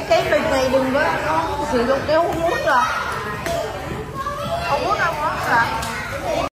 cái việc này đừng có sử dụng cái ống hút rồi. Ống hút đâu có rồi.